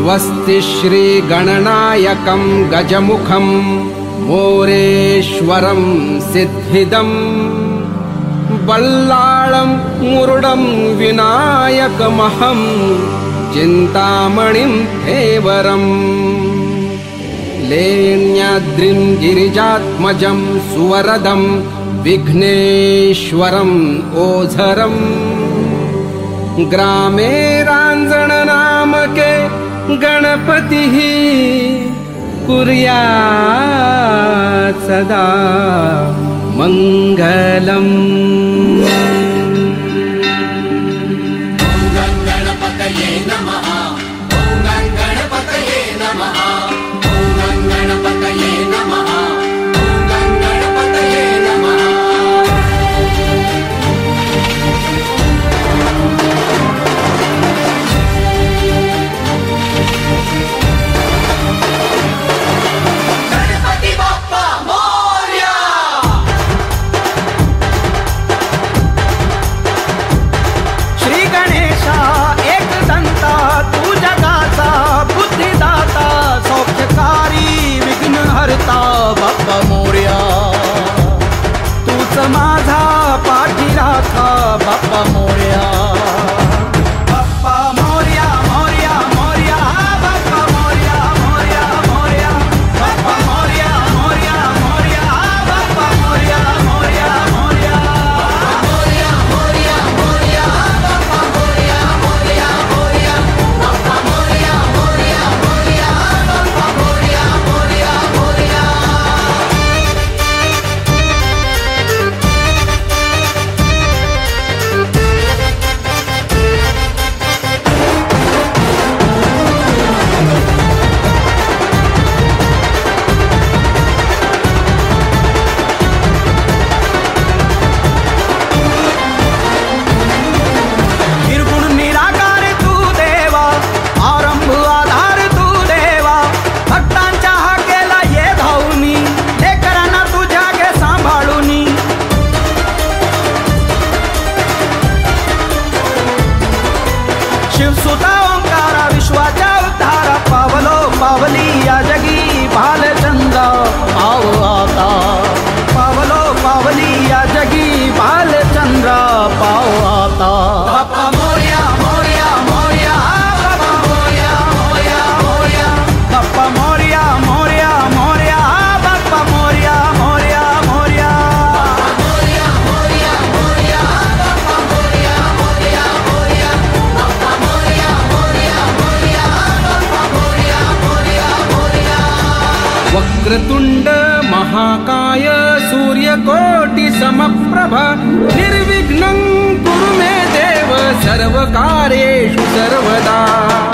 स्वस्ति श्री गणनायकं गजमुखं मोरेश्वरं सिद्धिदं बल्लाळं मुरुडं विनायकमहं चिन्तामणिं धेवरम् लेण्याद्रिं गिरिजात्मजं सुवरदं विघ्नेश्वरम् ओझरम् ग्रामे रांजण नामके गणपतिः कुर्यात् सदा मंगलम्। बाप्पा मोरया तूच माझा पाठी राखा बाप्पा मोरया। बाप्पा मोरया मोरया मोरया बाप्पा मोरया मोरया मोरया बाप्पा मोरया मोरया मोरया बाप्पा मोरया मोरया मोरया मोरया मोरया बाप्पा मोरया मोरया मोरया बाप्पा मोरया मोरया मोरया बाप्पा मोरया मोरया मोरया। निर्गुण निराकार तू देवा आरंभ आधार तू देवा भक्तांच्या हाकेला ये धावूनी लेकरांना तुझ्या घे सांभाळूनी। शिवसुता ओंकारा विश्वाच्या उद्धारा पावलो पावली या जगी भालचंद्र पाव आता पावलो पावली या जगी भालचंद्र पाव आता। बाप्पा मोरया मोरया मोरया बाप्पा मोरया मोरया मोरया बाप्पा मोरया मोरया मोरया बाप्पा मोरया मोरया मोरया मोरया मोरया मोरया बाप्पा मोरया मोरया मोरया बाप्पा मोरया मोरया मोरया बाप्पा मोरया मोरया मोरया। वक्रतुंड महाकाय सूर्यकोटि समप्रभ निर्विघ्नं कुरु मे देव सर्वकार्येषु सर्वदा।